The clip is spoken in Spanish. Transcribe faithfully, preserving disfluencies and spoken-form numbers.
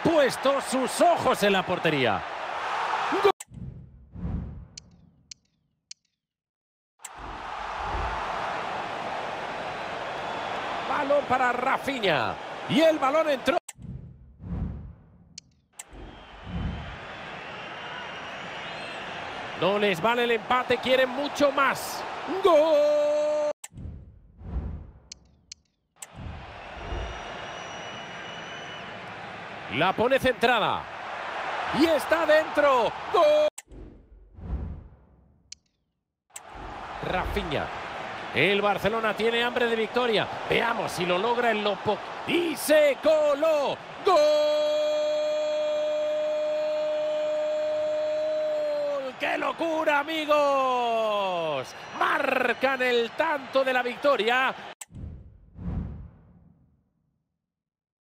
puesto sus ojos en la portería. ¡Gol! Balón para Rafinha. Y el balón entró. No les vale el empate, quieren mucho más. ¡Gol! La pone centrada. Y está dentro. ¡Gol! Rafinha. El Barcelona tiene hambre de victoria. Veamos si lo logra en lo poco. Y se coló. ¡Gol! ¡Qué locura, amigos! Marcan el tanto de la victoria